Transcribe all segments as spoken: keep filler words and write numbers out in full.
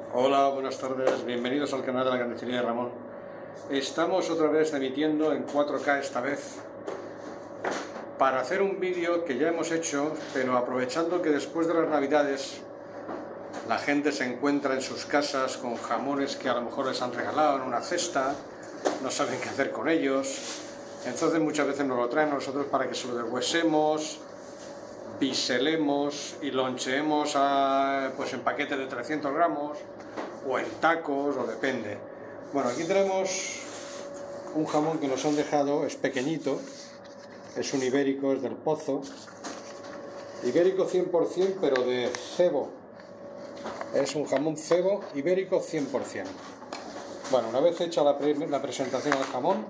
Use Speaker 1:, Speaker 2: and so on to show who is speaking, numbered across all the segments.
Speaker 1: Hola, buenas tardes, bienvenidos al canal de la carnicería de Ramón. Estamos otra vez emitiendo en cuatro K esta vez para hacer un vídeo que ya hemos hecho, pero aprovechando que después de las navidades la gente se encuentra en sus casas con jamones que a lo mejor les han regalado en una cesta, no saben qué hacer con ellos, entonces muchas veces nos lo traen a nosotros para que se lo deshuesemos, biselemos y loncheemos a, pues en paquetes de trescientos gramos o en tacos, o depende. Bueno, aquí tenemos un jamón que nos han dejado, es pequeñito, es un ibérico, es del Pozo, ibérico cien por cien, pero de cebo, es un jamón cebo ibérico cien por cien. Bueno, una vez hecha la, pre la presentación del jamón,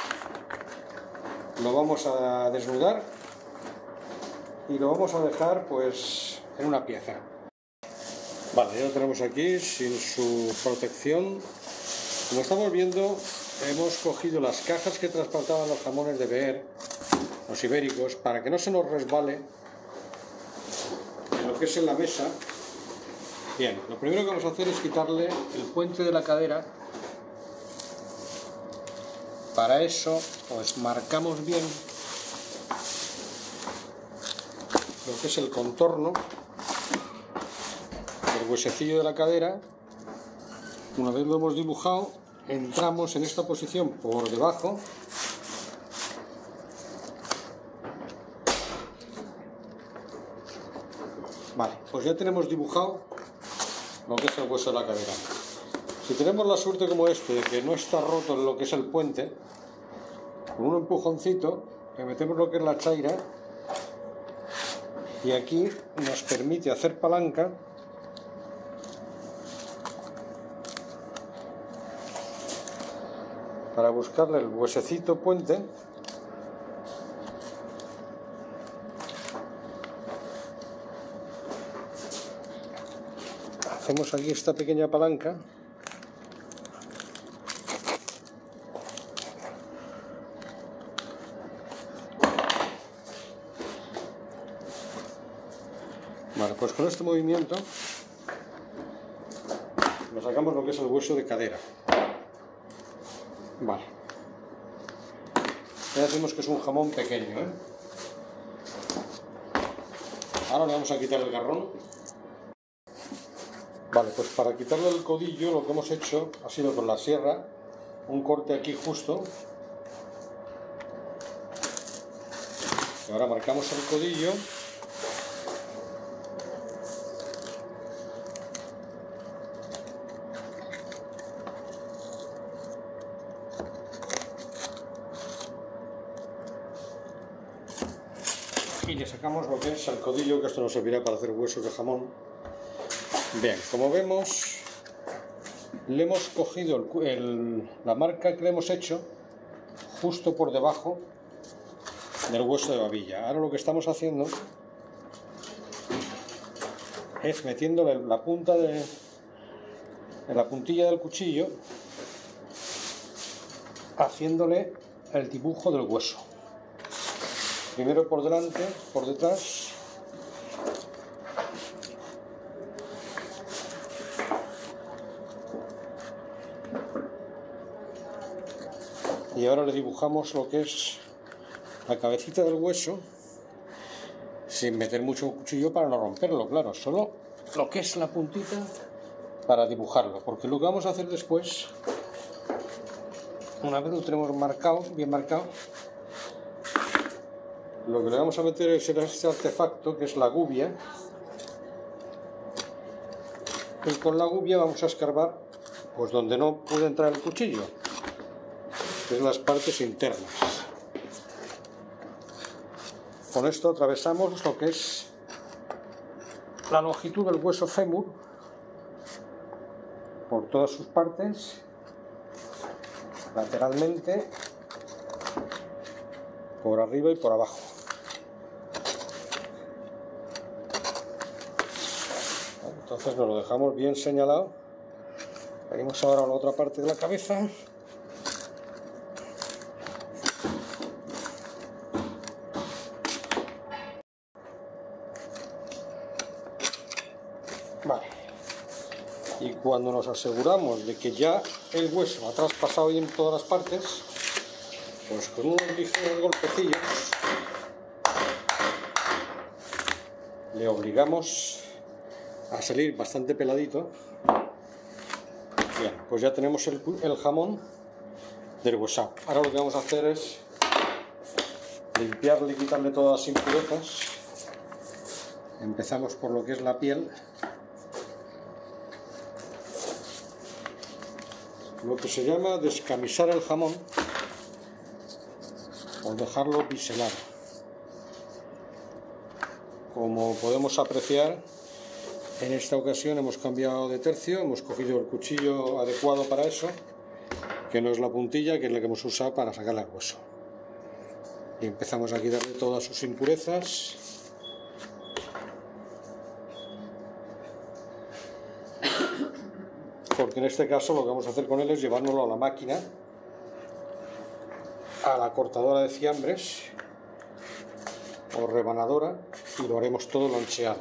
Speaker 1: lo vamos a desnudar y lo vamos a dejar pues en una pieza. Vale, ya lo tenemos aquí sin su protección. Como estamos viendo, hemos cogido las cajas que transportaban los jamones de Beer, los ibéricos, para que no se nos resbale en lo que es en la mesa. Bien, lo primero que vamos a hacer es quitarle el puente de la cadera. Para eso, pues marcamos bien lo que es el contorno del huesecillo de la cadera. Una vez lo hemos dibujado, entramos en esta posición por debajo vale, pues ya tenemos dibujado lo que es el hueso de la cadera. Si tenemos la suerte como este, que no está roto en lo que es el puente, con un empujoncito le metemos lo que es la chaira y aquí nos permite hacer palanca para buscarle el huesecito puente. Hacemos aquí esta pequeña palanca Vale, pues con este movimiento nos sacamos lo que es el hueso de cadera. Vale, ya decimos que es un jamón pequeño, ¿eh? Ahora le vamos a quitar el garrón. Vale, pues para quitarle el codillo lo que hemos hecho ha sido con la sierra un corte aquí justo. Y ahora marcamos el codillo. Y le sacamos lo que es el codillo, que esto nos servirá para hacer huesos de jamón. Bien, como vemos, le hemos cogido el, el, la marca que le hemos hecho justo por debajo del hueso de babilla. Ahora lo que estamos haciendo es metiéndole la punta de, en la puntilla del cuchillo, haciéndole el dibujo del hueso. Primero por delante, por detrás. Y ahora le dibujamos lo que es la cabecita del hueso, sin meter mucho cuchillo para no romperlo, claro, solo lo que es la puntita para dibujarlo, porque lo que vamos a hacer después, una vez lo tenemos marcado, bien marcado, lo que le vamos a meter es este artefacto que es la gubia, y con la gubia vamos a escarbar pues donde no puede entrar el cuchillo, que es las partes internas. Con esto atravesamos lo que es la longitud del hueso fémur por todas sus partes, lateralmente, por arriba y por abajo. Entonces nos lo dejamos bien señalado. Venimos ahora a la otra parte de la cabeza. Vale, Y cuando nos aseguramos de que ya el hueso ha traspasado bien todas las partes, pues con unos ligeros golpecillos le obligamos a salir bastante peladito. Bien, pues ya tenemos el, el jamón deshuesado. Ahora lo que vamos a hacer es limpiarle y quitarle todas las impurezas. Empezamos por lo que es la piel, lo que se llama descamisar el jamón o dejarlo biselado. Como podemos apreciar, en esta ocasión hemos cambiado de tercio, hemos cogido el cuchillo adecuado para eso, que no es la puntilla, que es la que hemos usado para sacarle el hueso. Y empezamos a quitarle todas sus impurezas. Porque en este caso lo que vamos a hacer con él es llevárnoslo a la máquina, a la cortadora de fiambres o rebanadora, y lo haremos todo loncheado.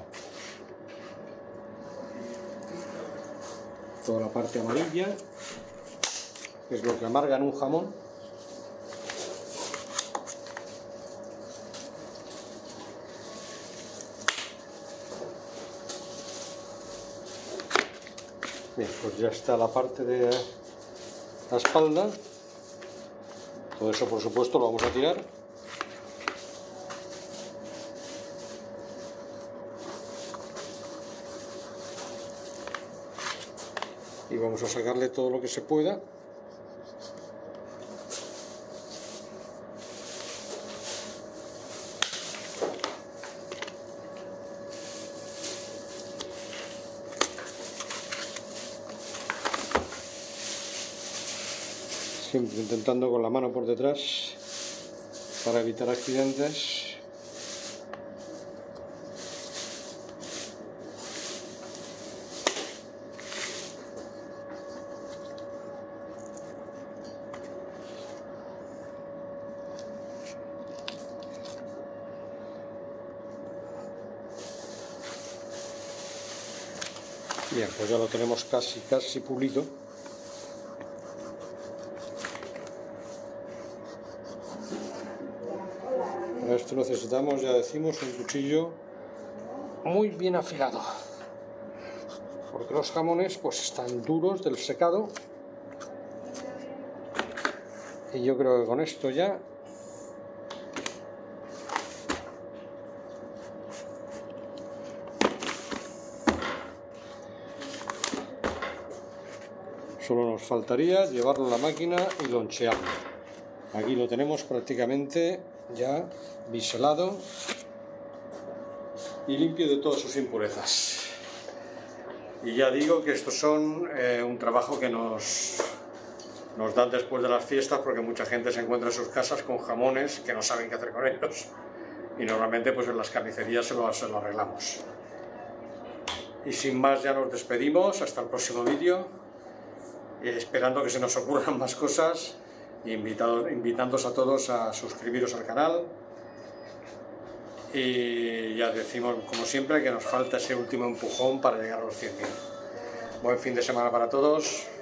Speaker 1: Toda la parte amarilla, que es lo que amarga en un jamón. Bien, pues ya está la parte de la espalda. Todo eso, por supuesto, lo vamos a tirar. Y vamos a sacarle todo lo que se pueda. Siempre intentando con la mano por detrás para evitar accidentes. Bien, pues ya lo tenemos casi, casi pulido. Para esto necesitamos, ya decimos, un cuchillo muy bien afilado, porque los jamones pues están duros del secado. Y yo creo que con esto ya solo nos faltaría llevarlo a la máquina y lonchearlo. Aquí lo tenemos prácticamente ya biselado y limpio de todas sus impurezas. Y ya digo que estos son eh, un trabajo que nos, nos dan después de las fiestas, porque mucha gente se encuentra en sus casas con jamones que no saben qué hacer con ellos. Y normalmente pues en las carnicerías se lo, se lo arreglamos. Y sin más ya nos despedimos, hasta el próximo vídeo, esperando que se nos ocurran más cosas. Invitados, invitándoos a todos a suscribiros al canal, y ya decimos como siempre que nos falta ese último empujón para llegar a los cien mil. Buen fin de semana para todos.